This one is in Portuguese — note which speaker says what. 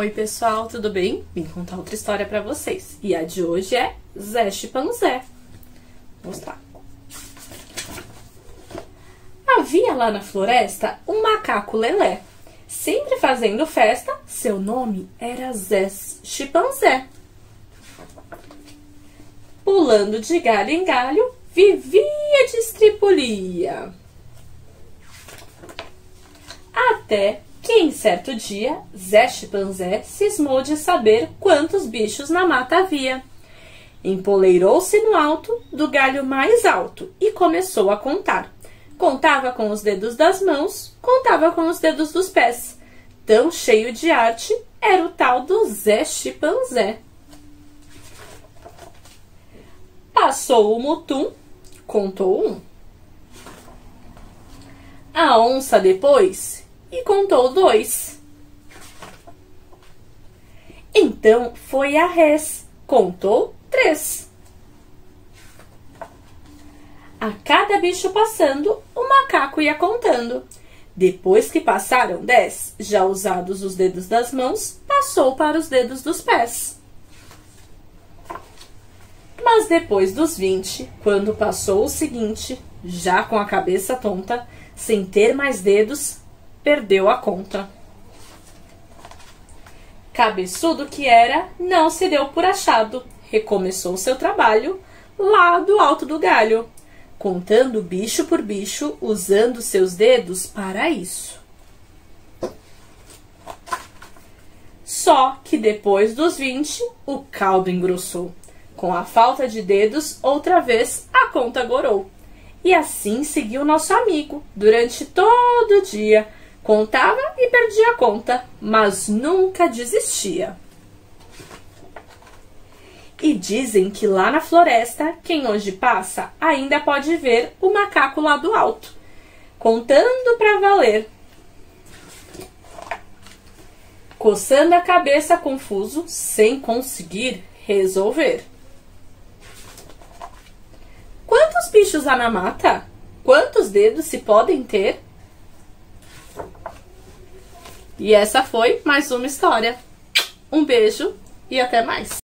Speaker 1: Oi pessoal, tudo bem? Vim contar outra história pra vocês. E a de hoje é Zé Chimpanzé. Vamos lá. Havia lá na floresta um macaco lelé. Sempre fazendo festa, seu nome era Zé Chimpanzé. Pulando de galho em galho, vivia de estripulia. Até que em certo dia, Zé Chimpanzé cismou de saber quantos bichos na mata havia. Empoleirou-se no alto do galho mais alto e começou a contar. Contava com os dedos das mãos, contava com os dedos dos pés. Tão cheio de arte era o tal do Zé Chimpanzé. Passou o mutum, contou um. A onça depois e contou 2. Então foi a res, contou 3. A cada bicho passando, o macaco ia contando. Depois que passaram 10, já usados os dedos das mãos, passou para os dedos dos pés. Mas depois dos 20, quando passou o seguinte, já com a cabeça tonta, sem ter mais dedos, perdeu a conta. Cabeçudo que era, não se deu por achado. Recomeçou seu trabalho lá do alto do galho, contando bicho por bicho, usando seus dedos para isso. Só que depois dos 20, o caldo engrossou. Com a falta de dedos, outra vez a conta gorou. E assim seguiu nosso amigo durante todo o dia. Contava e perdia a conta, mas nunca desistia. E dizem que lá na floresta, quem hoje passa ainda pode ver o macaco lá do alto, contando pra valer. Coçando a cabeça confuso, sem conseguir resolver. Quantos bichos há na mata? Quantos dedos se podem ter? E essa foi mais uma história. Um beijo e até mais.